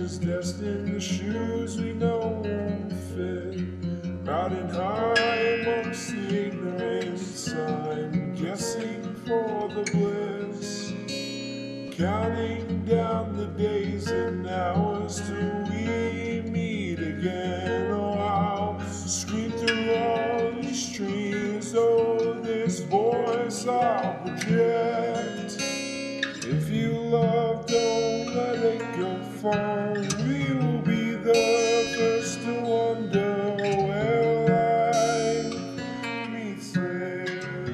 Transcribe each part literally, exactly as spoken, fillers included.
is destined, the shoes we know won't fit. Riding high amongst the ignorance, I'm guessing for the bliss, counting down the days and hours till we meet again. Oh, I'll scream through all these trees, oh, this voice I'll project. If you love, don't let it go far. We will be the first to wonder where life meets there.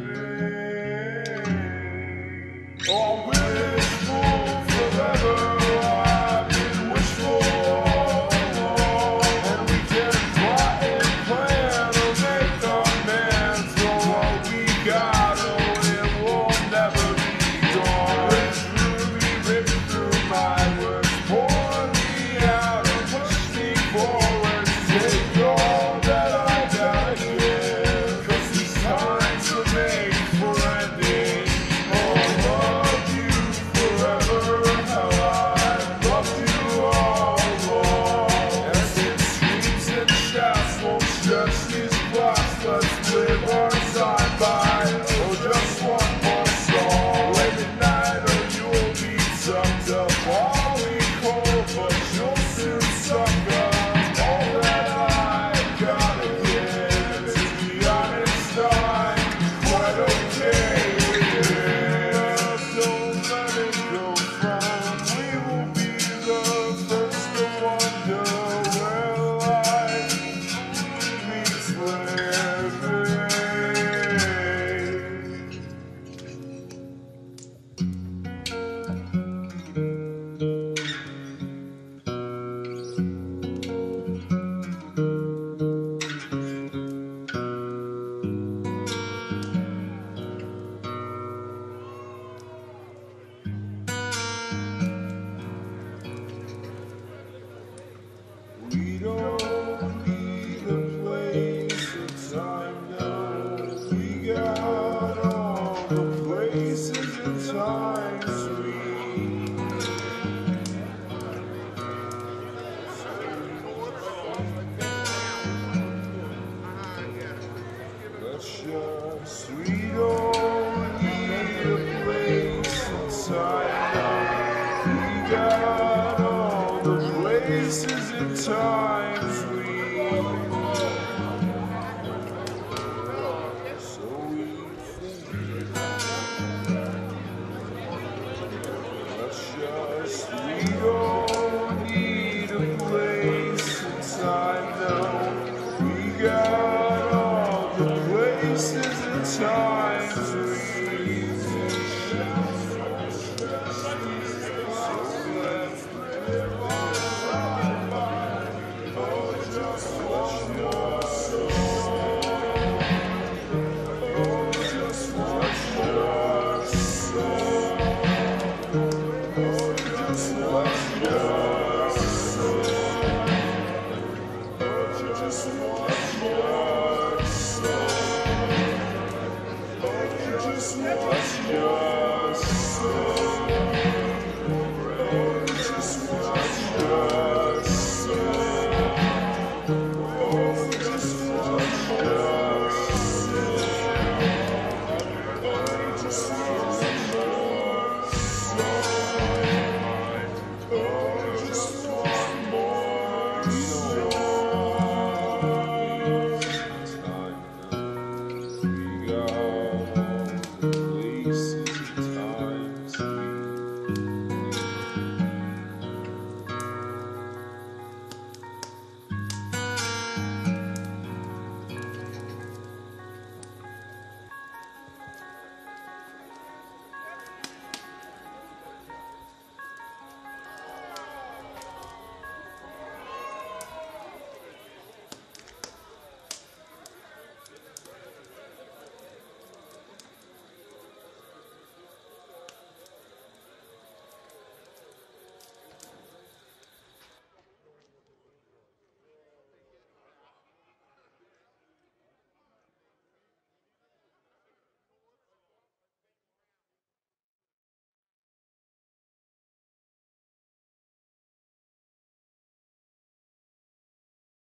Oh, wishful forever, I've been wishful, and we can plot and plan or make amends for what we got. Oh, it will never be gone. Let's live our side by. Oh, just one more song. Late at night, or you'll be sucked up. Falling cold, but you'll soon suck up. All that I gotta give, to be honest, I'm quite okay with it. Don't let it go from. We will be the first to wonder where life meets where. We don't need a place or time now. We got all the places and times we Let's just, we don't need a place and time now. We got all the places and times we so we think. Let's just, we don't need a place and time now. We got all the places and times we Just